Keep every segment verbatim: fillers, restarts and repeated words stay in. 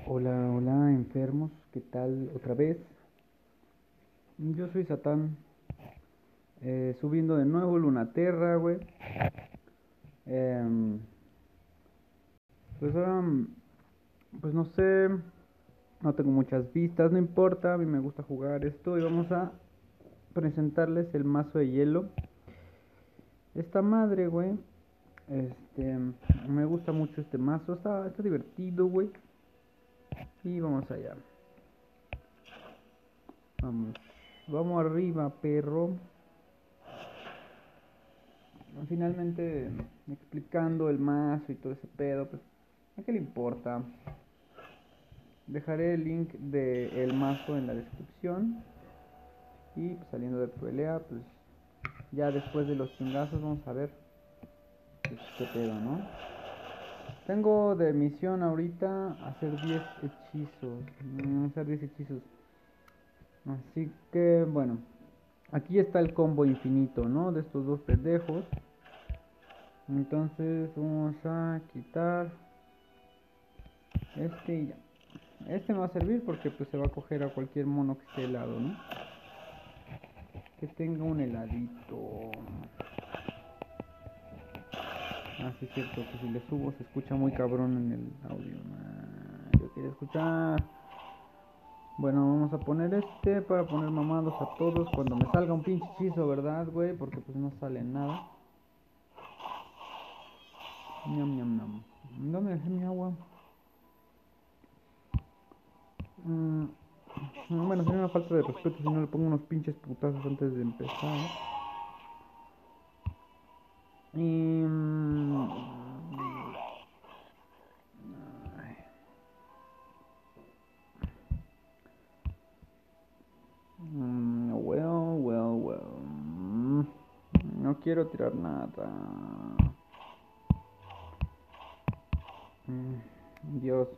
Hola, hola, enfermos, ¿qué tal otra vez? Yo soy Satán, eh, subiendo de nuevo Lunaterra, güey. Em, pues ahora, mm, pues no sé, no tengo muchas vistas, no importa, a mí me gusta jugar esto y vamos a presentarles el mazo de hielo. Esta madre, güey, este, me gusta mucho este mazo, está, está divertido, güey. Y vamos allá, vamos, vamos arriba, perro. Finalmente explicando el mazo y todo ese pedo, pues a qué le importa. Dejaré el link del mazo en la descripción. Y pues, saliendo de pelea, pues ya después de los chingazos vamos a ver pues, qué pedo, ¿no? Tengo de misión ahorita hacer diez hechizos. mm, Hacer diez hechizos. Así que bueno, aquí está el combo infinito, ¿no? De estos dos pendejos. Entonces vamos a quitar este y ya. Este me va a servir porque pues se va a coger a cualquier mono que esté helado, ¿no? Que tenga un heladito. Ah, sí es cierto que si le subo se escucha muy cabrón en el audio. Ah, yo quería escuchar. Bueno, vamos a poner este para poner mamados a todos cuando me salga un pinche hechizo, ¿verdad, güey? Porque pues no sale nada. Ñam, ñam, ñam. ¿Dónde dejé mi agua? Mm, bueno, sería una falta de respeto si no le pongo unos pinches putazos antes de empezar. Y... mm, ay. Mm, well, well, well. Mm, No quiero tirar nada. Mm, Dios,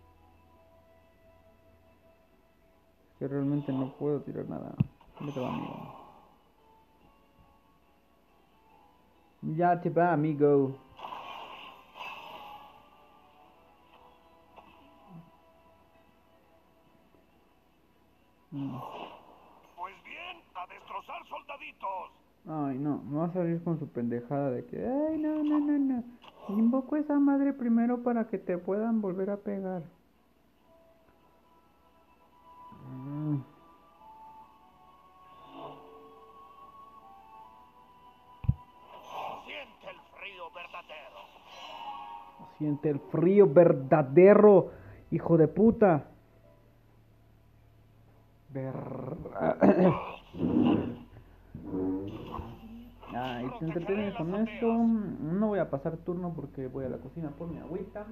es que realmente no puedo tirar nada. ¿Dónde te va, amigo? Ya te va, amigo. Mm. Pues bien, a destrozar soldaditos. Ay, no, me va a salir con su pendejada de que, ay, no, no, no, no. Invoco esa madre primero para que te puedan volver a pegar. Mm, Siente el frío verdadero. Siente el frío verdadero, hijo de puta. Ver... Ah, y te Protegeré entretienes las con esto. aldeas. No voy a pasar turno porque voy a la cocina por mi agüita.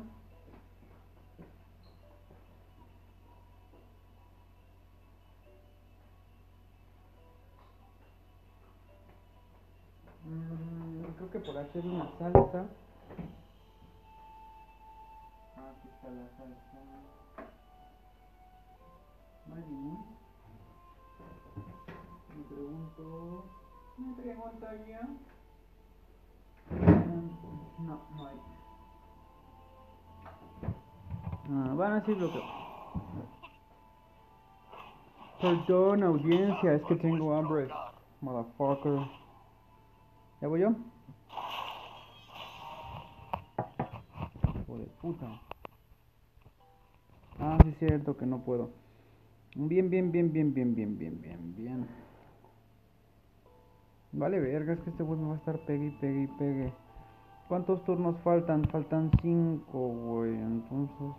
Mm, creo que por hacer una salsa. Ah, aquí está la salsa. Muy bien. Me pregunto. Me preguntaría. Mm, No, no hay. Ah, van a decir lo que. Perdón, audiencia, es que A tengo nuestro hambre. hogar. Motherfucker. ¿Ya voy yo? Hijo de puta. Ah, sí es cierto que no puedo. Bien, bien, bien, bien, bien, bien, bien, bien, bien. Vale, verga, es que este güey me va a estar pegue y pegue y pegue. ¿Cuántos turnos faltan? Faltan cinco, güey. Entonces...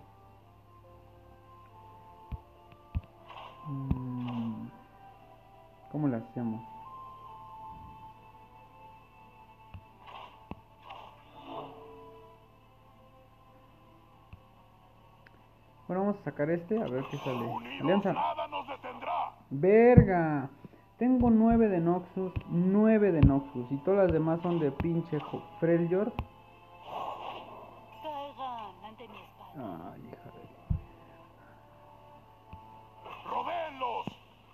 mmm, ¿cómo le hacemos? Bueno, vamos a sacar este, a ver qué sale. Unidos Alianza. nada nos detendrá. Verga. Tengo nueve de Noxus, nueve de Noxus. Y todas las demás son de pinche Freljord. Caigan ante mi espada. Ay, hija de... ¡Rodéenlos!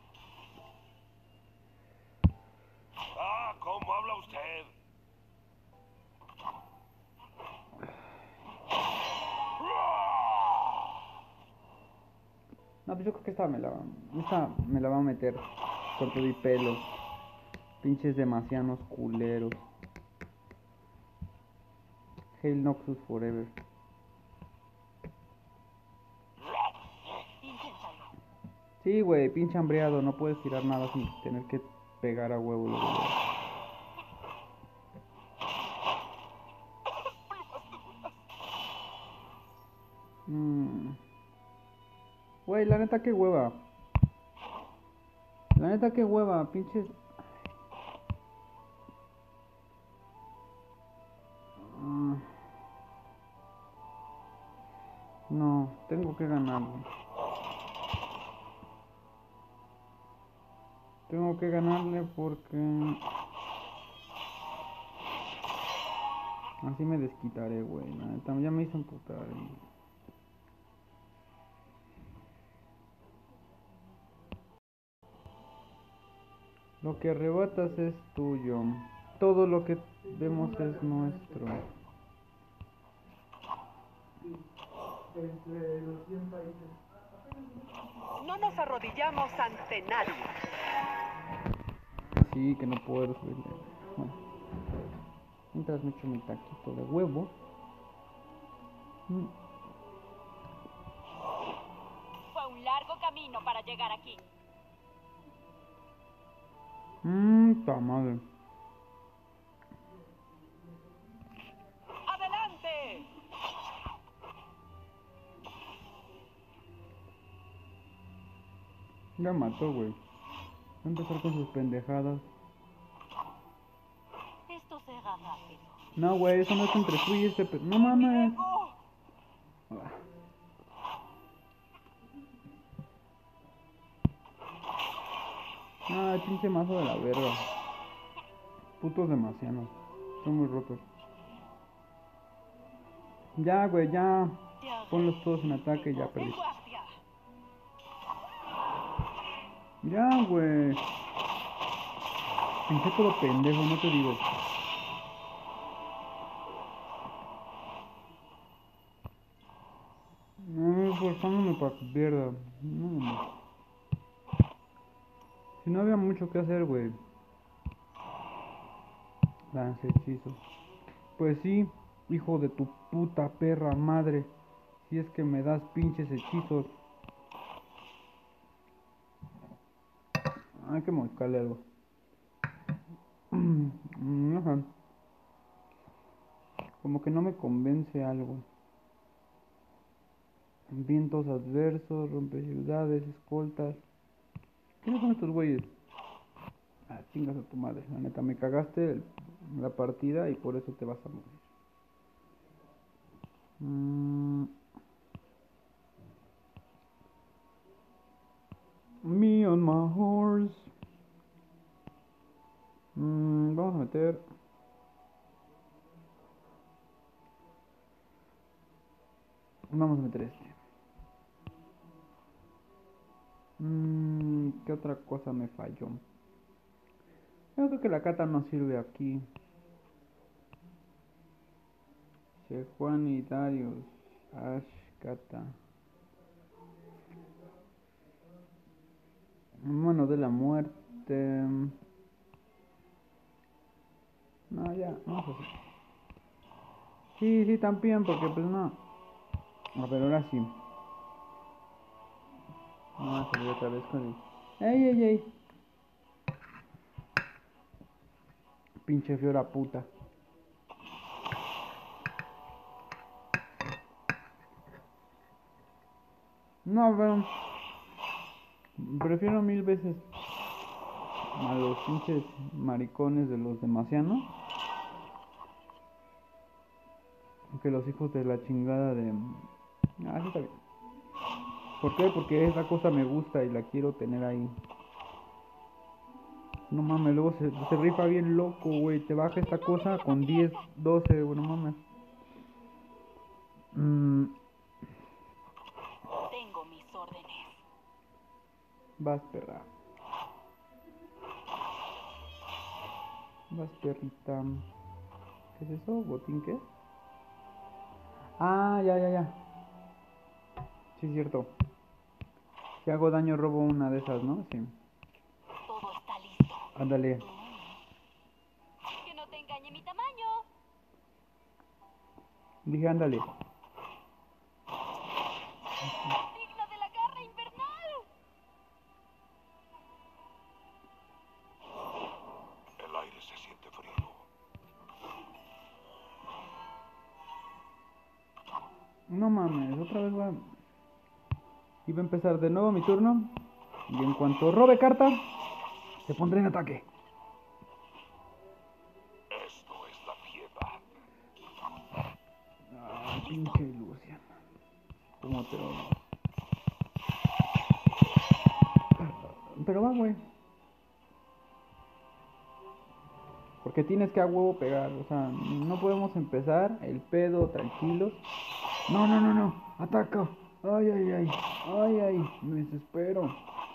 Ah, ¿cómo habla usted? No, pues yo creo que esta me la, esta me la va a meter con todo y pelo. Pinches demasiados culeros. Hail Noxus Forever. Inténtalo. Sí, güey, pinche hambreado. No puedes tirar nada sin tener que pegar a huevo. Luego, luego. Mm. Güey, la neta que hueva. La neta que hueva, pinches. Ah. No, tengo que ganar. Tengo que ganarle porque así me desquitaré, güey. La neta, ya me hizo emputar. Y... Lo que arrebatas es tuyo. Todo lo que vemos es nuestro. Entre los cien países. No nos arrodillamos ante nadie. Sí, que no puedo subirle. Bueno, mientras me echo mi taquito de huevo. Mm. Fue un largo camino para llegar aquí. Mmm, ta madre. ¡Adelante! Ya mató, güey. Va a empezar con sus pendejadas. Esto será rápido. No, güey, eso no es entre tú y este pe... No mames. ¡Diego! Ah. Ah, pinche mazo de la verga. Putos demasiados. Son muy rotos. Ya, güey, ya. Ponlos todos en ataque y ya ¡En perdí. guardia! Ya, güey. Pinche todo pendejo, no te digo. No, forzándome para que pierda. No, no. Si no había mucho que hacer, güey. Lance hechizo. Pues sí, hijo de tu puta perra madre. Si es que me das pinches hechizos. Hay que moscarle algo. Ajá. Como que no me convence algo. Vientos adversos, rompe ciudades, escoltas. ¿Quiénes son estos güeyes? Ah, chingas a tu madre. La neta, me cagaste el- la partida y por eso te vas a morir. Mm. Me on my horse. Mm, vamos a meter. Vamos a meter este. Mm, ¿qué otra cosa me falló? Yo creo que la cata no sirve aquí. Juan y Darius. Ash, cata. Mano de la muerte. No, ya, vamos a hacer. Sí, sí, también, porque pues no. A ver, ahora sí. Vamos a salir otra vez con el... ¡Ey, ey, ey! Pinche fiora puta. No, pero... Prefiero mil veces a los pinches maricones de los demasianos que los hijos de la chingada de... Ah, sí está bien. ¿Por qué? Porque esa cosa me gusta y la quiero tener ahí. No mames, luego se, se rifa bien loco, güey. Te baja esta cosa con diez, doce, güey, no mames. Mm, Tengo mis órdenes. vas, perra. Vas, perrita. ¿Qué es eso? ¿Botín qué? Ah, ya, ya, ya. Sí, es cierto. Si hago daño, robo una de esas, ¿no? Sí. Todo está listo. Ándale. Que no te engañe mi tamaño. Dije, ándale. Digna de la garra invernal. El aire se siente frío. No mames, otra vez va. Iba a empezar de nuevo mi turno. Y en cuanto robe carta, se pondré en ataque. Esto es la piedad. Ay, pinche Lucian. ¿Cómo te odio? Pero va, güey. Porque tienes que a huevo pegar. O sea, no podemos empezar el pedo tranquilos. No, no, no, no. Ataca. Ay, ay, ay. Ay, ay. Me desespero.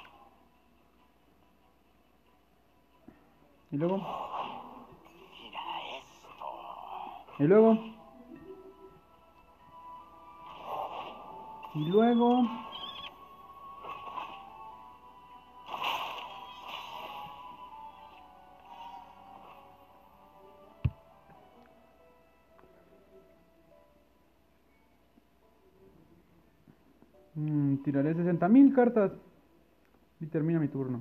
Y luego. Mira esto. Y luego. Y luego. Mm, tiraré sesenta mil cartas. Y termina mi turno.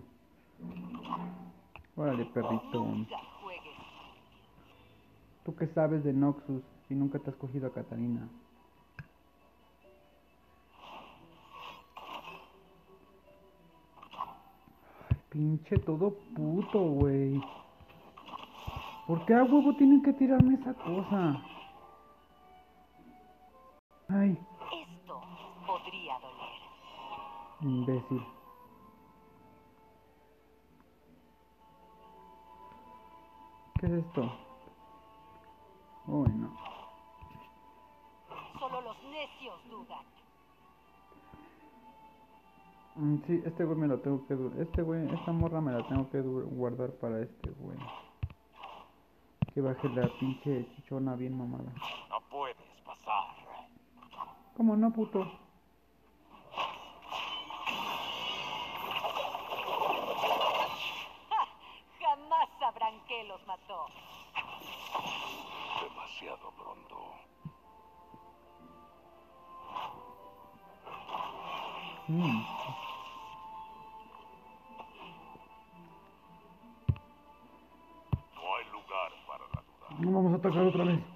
Órale, perrito. Nunca juegues. ¿Tú qué sabes de Noxus si nunca te has cogido a Catalina? Ay, pinche todo puto, güey. ¿Por qué a huevo tienen que tirarme esa cosa? Ay, Esto podría doler. imbécil. ¿Qué es esto? Uy, no. Solo los necios dudan. Mm, sí, este güey me lo tengo que... du- Este güey, esta morra me la tengo que du- guardar para este güey. Que baje la pinche chichona bien mamada. No puedes pasar. ¿Cómo no, puto? ¡Ja! Jamás sabrán qué los mató. Demasiado pronto. Mm. No hay lugar para la duda. No vamos a atacar otra vez.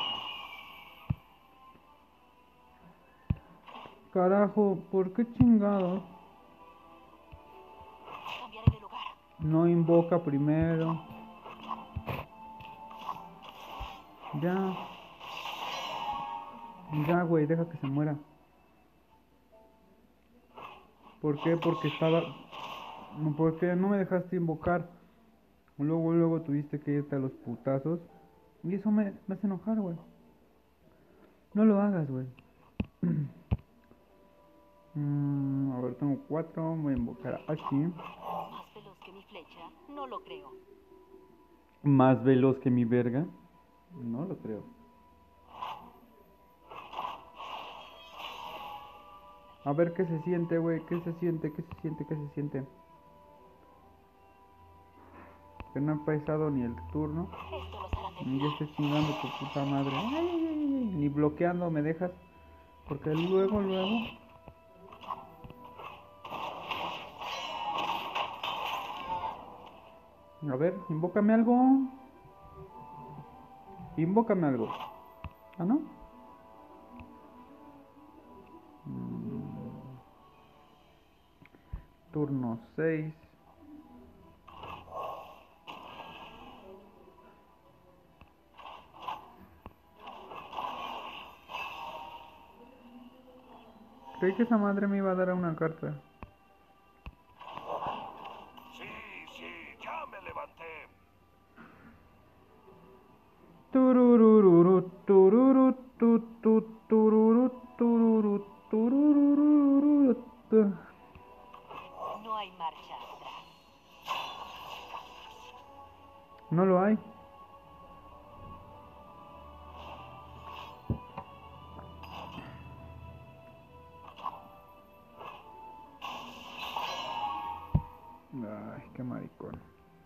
Carajo, ¿por qué chingado? Cambiaré de lugar. No invoca primero. Ya. Ya, güey, deja que se muera. ¿Por qué? Porque estaba... No, ¿por qué no me dejaste invocar? Luego, luego tuviste que irte a los putazos. Y eso me, me hace enojar, güey. No lo hagas, güey. Mm, a ver, tengo cuatro. Voy a invocar aquí. Más veloz que mi flecha. No lo creo. Más veloz que mi verga. No lo creo. A ver qué se siente, güey. ¿Qué se siente? ¿Qué se siente? ¿Qué se siente? Que no he empezado ni el turno. Esto los hará Y ya temblar. estoy chingando tu puta madre. Ay, ay, ay, ay. Ni bloqueando me dejas. Porque luego, luego. A ver, invócame algo. Invócame algo. ¿Ah, no? Mm. Turno seis. Creí que esa madre me iba a dar a una carta. Sí, sí, ya me levanté. Tururururu, tururu, tu, tu, tururu, tururu, tururururu, tu. No hay marcha atrás. No lo hay. Ay, qué maricón.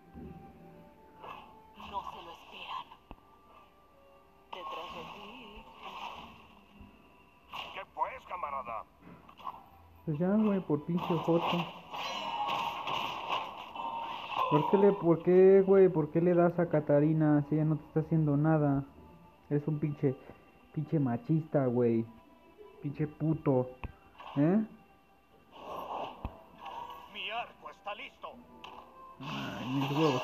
No se lo esperan. Detrás de ti. ¿Qué pues, camarada? Pues ya, güey, por pinche joto. ¿Por qué le, por qué, güey, por qué le das a Catarina si ella no te está haciendo nada? Eres un pinche, pinche machista, güey. Pinche puto. ¿Eh? Mi arco está listo. Ay, mis huevos.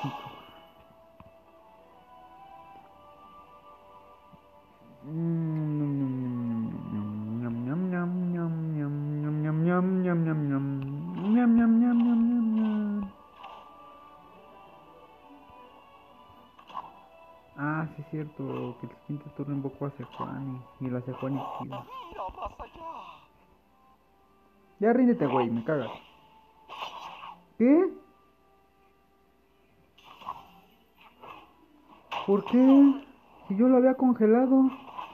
Ah, sí es cierto, que el siguiente turno invocó a Sejuani y la Sejuani chida. Mira más allá. Ya ríndete, güey, me cagas. ¿Qué? ¿Por qué? Si yo lo había congelado.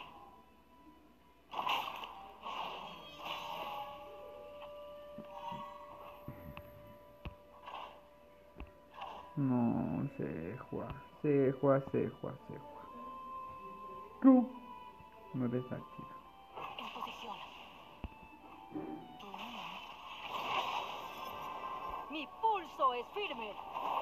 No, Sejua, Sejua, Sejua, Sejua. Tú no eres la chida. En posición. Mi pulso es firme.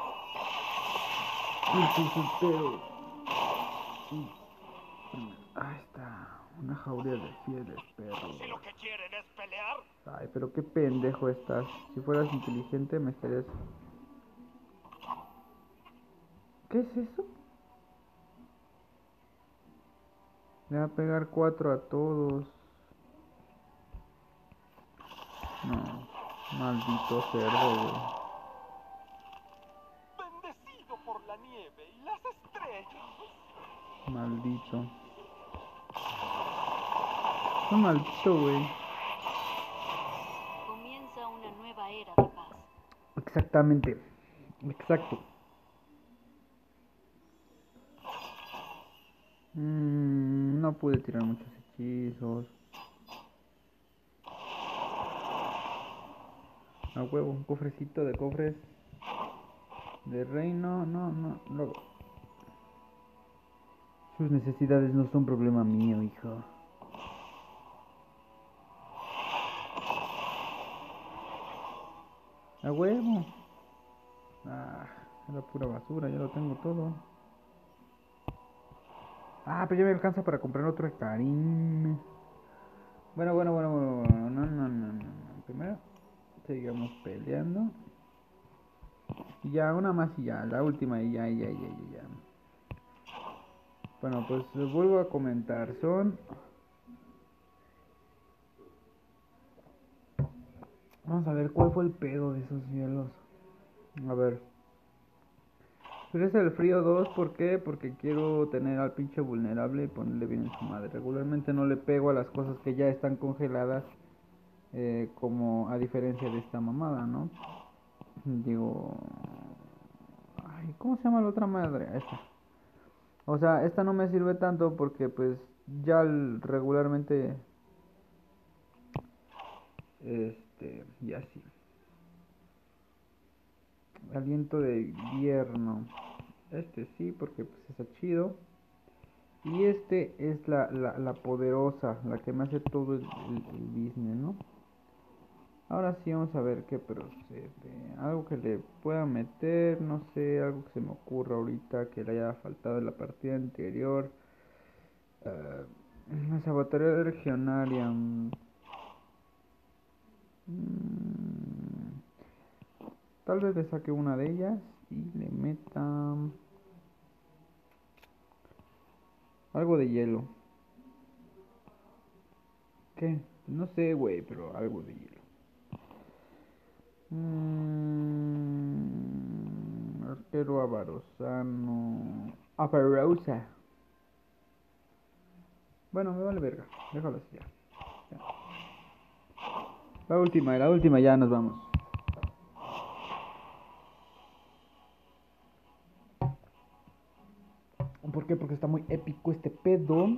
Ahí está, una jauría de fieles perros. Si lo que quieren es pelear, Ay, pero qué pendejo estás. Si fueras inteligente me estarías... ¿Qué es eso? Le va a pegar cuatro a todos. No, maldito cerdo, güey. bendecido por la nieve y las estrellas. Maldito. No, maldito, güey. Comienza una nueva era de paz. Exactamente. Exacto. Mm, no pude tirar muchos hechizos. A huevo, un cofrecito de cofres. De reino, no, no, luego. Sus necesidades no son problema mío, hijo. A huevo. Ah, era pura basura, ya lo tengo todo. Ah, pero ya me alcanza para comprar otro de Karim. Bueno, bueno, bueno, bueno, bueno, no, no, no, no, no. Primero, sigamos peleando. Y ya, una más y ya, la última y ya, ya, ya, ya, ya. Bueno, pues les vuelvo a comentar, son... Vamos a ver cuál fue el pedo de esos cielos. A ver. Pero es el frío dos, ¿por qué? Porque quiero tener al pinche vulnerable y ponerle bien en su madre. Regularmente no le pego a las cosas que ya están congeladas, eh, como a diferencia de esta mamada, ¿no? Digo... Ay, ¿cómo se llama la otra madre? Esta. O sea, esta no me sirve tanto porque pues ya el- regularmente... Este... Y así. Aliento de invierno. Este sí, porque pues está chido. Y este es la, la, la poderosa, la que me hace todo el, el, el business, ¿no? Ahora sí vamos a ver qué procede. Algo que le pueda meter, no sé, algo que se me ocurra ahorita que le haya faltado en la partida anterior. Uh, esa batería regionaria. mm, mm, Tal vez le saque una de ellas y le meta algo de hielo. ¿Qué? No sé, güey, pero algo de hielo. Mm, arquero avarosano. Avarosa. Bueno, me vale verga. Déjalo así ya. Ya. La última, la última, ya nos vamos. ¿Por qué? Porque está muy épico este pedo.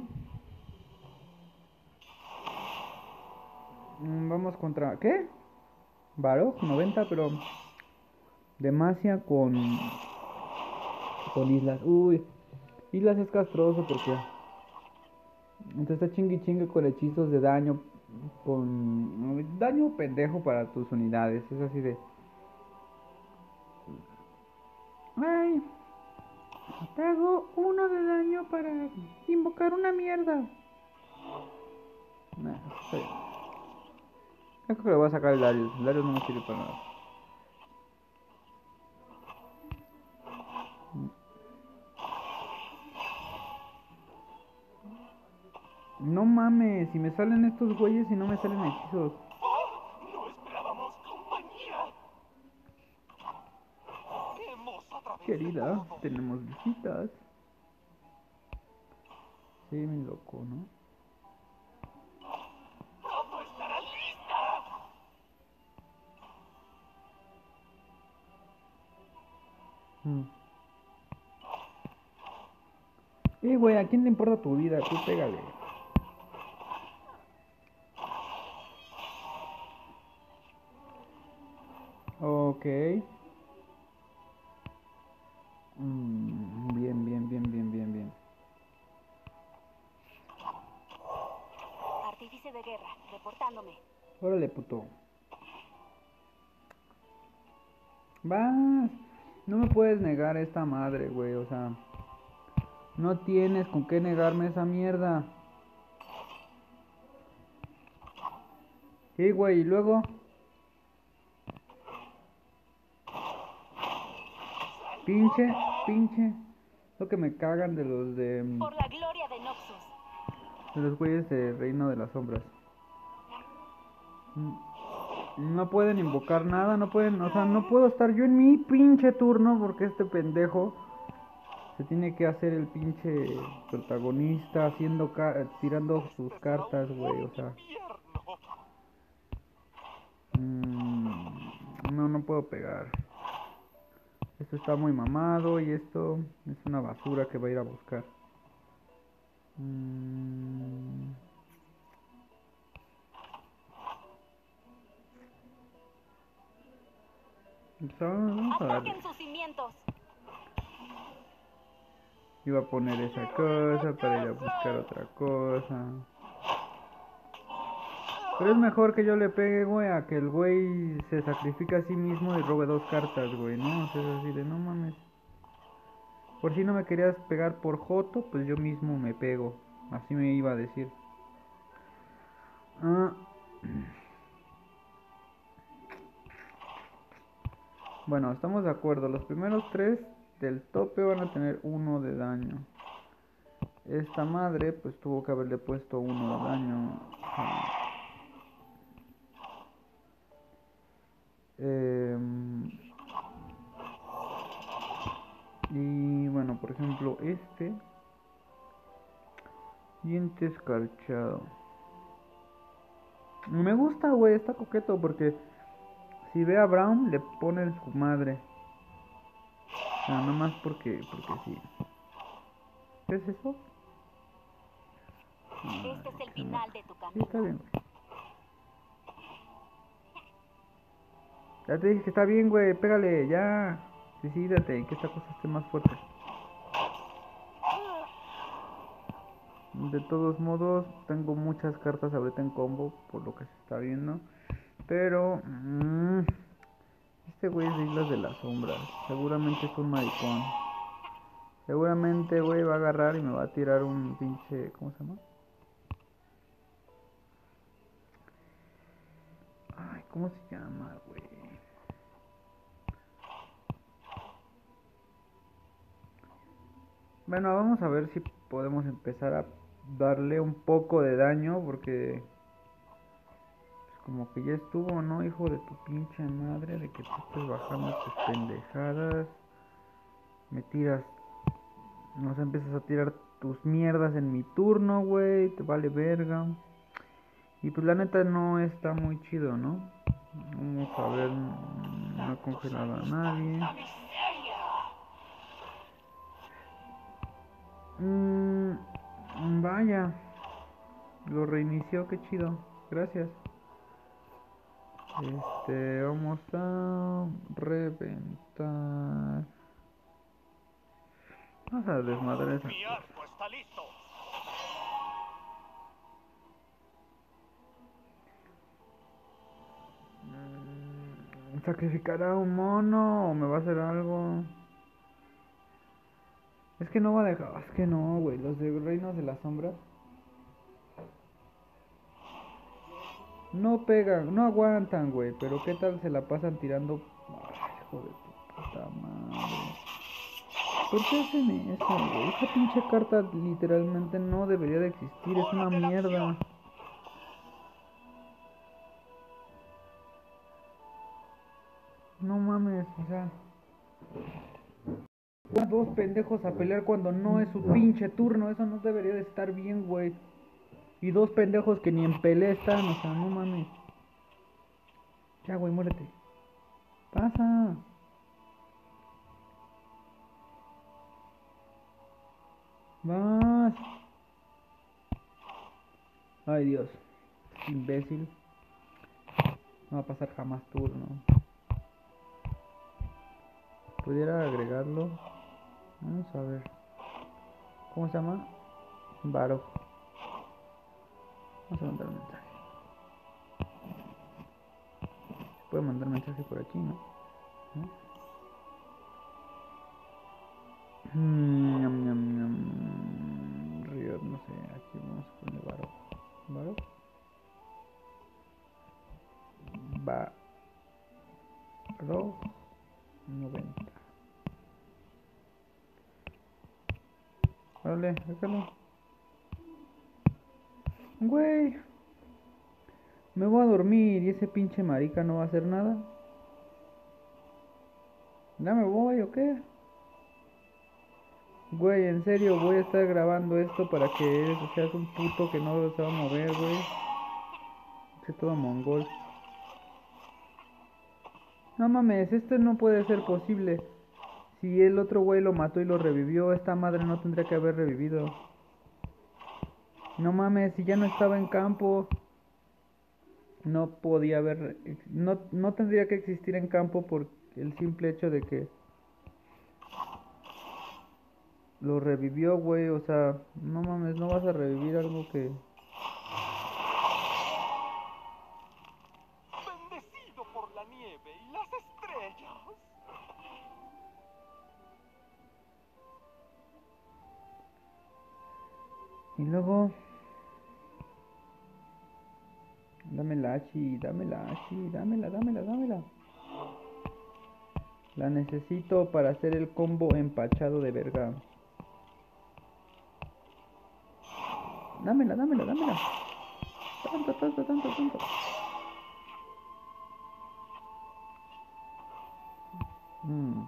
Mm, vamos contra... ¿Qué? Baroj, noventa, pero... Demacia con... Con Islas. Uy. Islas es castroso porque... Entonces está chingue chingue con hechizos de daño. Con... Daño pendejo para tus unidades. Es así de... Ay... Te hago uno de daño para invocar una mierda. Nah, está bien. Yo creo que le voy a sacar el Darius. El Darius no me sirve para nada. No mames, si me salen estos güeyes y no me salen hechizos. No esperábamos compañía. Hemos atravesado Querida, todo. tenemos visitas. Sí, mi loco, ¿no? Todo estará lista. Mm. Eh, güey, ¿a quién le importa tu vida? Tú pégale. Ok. Mm, bien, bien, bien, bien, bien, bien. Artífice de guerra, reportándome. Órale, puto. Vas. No me puedes negar esta madre, güey. O sea, no tienes con qué negarme esa mierda. Sí, güey, y luego... Pinche, pinche. Lo que me cagan de los de... mm, Por la gloria de Noxus. De los güeyes de Reino de las Sombras. Mm, No pueden invocar nada, no pueden... O sea, no puedo estar yo en mi pinche turno porque este pendejo se tiene que hacer el pinche protagonista haciendo... ca- tirando sus Este será cartas, un güey, buen o sea... invierno. mm, no, no puedo pegar. Esto está muy mamado y esto es una basura que va a ir a buscar. Mm, pues, vamos a darle. Ataquen sus cimientos. Iba a poner esa cosa para ir a buscar otra cosa. Pero es mejor que yo le pegue, güey, a que el güey se sacrifique a sí mismo y robe dos cartas, güey, ¿no? O sea, es así de no mames. Por si no me querías pegar por joto, pues yo mismo me pego. Así me iba a decir. Ah. Bueno, estamos de acuerdo. Los primeros tres del tope van a tener uno de daño. Esta madre, pues tuvo que haberle puesto uno de daño. Ah. Eh, y bueno, por ejemplo, este. Diente escarchado. Me gusta, güey, está coqueto porque si ve a Brown le ponen su madre. O sea, nada más porque, porque sí. ¿Qué es eso? Ay, Este es el se ma- final de tu Sí, está camino. bien, güey. Ya te dije que está bien, güey, pégale, ya. Decídate, que esta cosa esté más fuerte. De todos modos, tengo muchas cartas ahorita en combo, por lo que se está viendo. Pero... mmm, este güey es de Islas de las Sombras. Seguramente es un maricón. Seguramente, güey, va a agarrar y me va a tirar un pinche... ¿Cómo se llama? Ay, ¿cómo se llama, güey? Bueno, vamos a ver si podemos empezar a darle un poco de daño, porque... Pues como que ya estuvo, ¿no? Hijo de tu pinche madre, de que tú estés bajando tus pendejadas. Me tiras... Nos empiezas a tirar tus mierdas en mi turno, güey. Te vale verga. Y pues la neta no está muy chido, ¿no? Vamos a ver, no he congelado a nadie. Mm, vaya, lo reinició, qué chido, gracias. Este, vamos a reventar. Vamos a desmadrar esa Mi cosa. arco está listo. Mm, ¿Sacrificará un mono o me va a hacer algo? Es que no va a dejar. Es que no, güey. Los de Reinos de la Sombra no pegan, no aguantan, güey. Pero qué tal se la pasan tirando. Ay, hijo de tu puta madre. ¿Por qué hacen eso, güey? Esa pinche carta literalmente no debería de existir. Es una Hora de la mierda. acción. No mames, o sea. Dos pendejos a pelear cuando no es su pinche turno. Eso no debería de estar bien, güey. Y dos pendejos que ni en pelea están, o sea, no mames. Ya, güey, muérete. Pasa. Vas. Ay, Dios. Imbécil. No va a pasar jamás turno. Pudiera agregarlo. Vamos a ver. ¿Cómo se llama? Varo. Vamos a mandar un mensaje. Se puede mandar mensaje por aquí, ¿no? ¿No? Mm, ñam, ñam, ñam. Riot, no sé. Aquí vamos a poner Varo. ¿Varo? Varo. noventa. Órale, déjalo. Güey. Me voy a dormir y ese pinche marica no va a hacer nada. ¿Ya me voy o qué? Güey, en serio, voy a estar grabando esto para que seas un puto que no se va a mover, güey. Es todo mongol. No mames, esto no puede ser posible. Si el otro güey lo mató y lo revivió, esta madre no tendría que haber revivido. No mames, si ya no estaba en campo, no podía haber... No, no tendría que existir en campo por el simple hecho de que lo revivió, güey. O sea, no mames, no vas a revivir algo que... Bendecido por la nieve y las estrellas. Y luego... Dámela, Ashi, dámela, Ashi, dámela, dámela, dámela. La necesito para hacer el combo empachado de verga. Dámela, dámela, dámela. Tanto, tanto, tanto, tanto. Mm.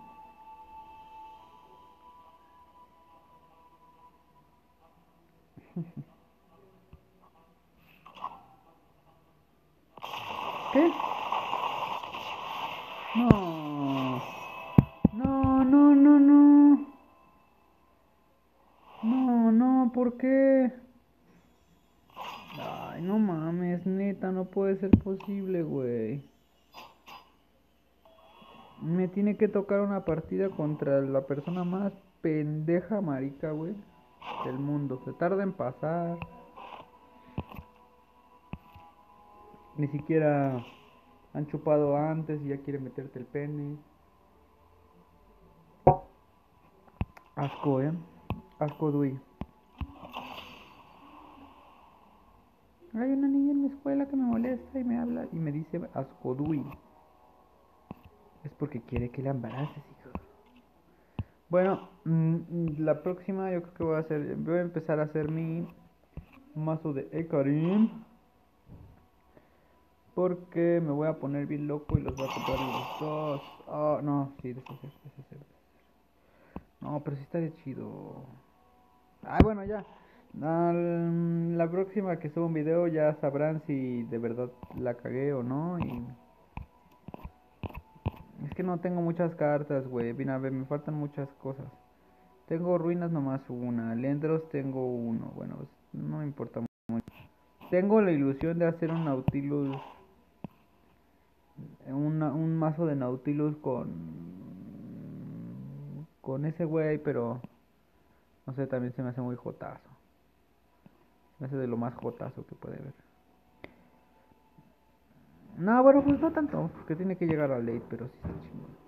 ¿Qué? No. No, no, no, no. No, no, ¿por qué? Ay, no mames, neta, no puede ser posible, güey. Me tiene que tocar una partida contra la persona más pendeja marica, güey, del mundo. Se tarda en pasar. Ni siquiera han chupado antes y ya quiere meterte el pene. Asco, eh. Asco, Dui. Hay una niña en mi escuela que me molesta y me habla y me dice asco, Dui. Es porque quiere que la embaraces, hijo. Bueno, mmm, la próxima yo creo que voy a hacer. Voy a empezar a hacer mi mazo de Ekarim. Porque me voy a poner bien loco y los voy a comprar los dos. Oh, no, sí, deshacer, deshacer, deshacer. No, pero sí estaría chido. Ah, bueno, ya. Al- la próxima que suba un video ya sabrán si de verdad la cagué o no. Y es que no tengo muchas cartas, güey. Mira, a ver, me faltan muchas cosas. Tengo ruinas nomás una. Lendros tengo uno. Bueno, pues, no me importa mucho. Tengo la ilusión de hacer un Nautilus una- un mazo de Nautilus con con ese güey, pero no sé, también se me hace muy jotazo. Se me hace de lo más jotazo que puede haber. No, bueno, pues no tanto, porque tiene que llegar a late, pero sí está chingón.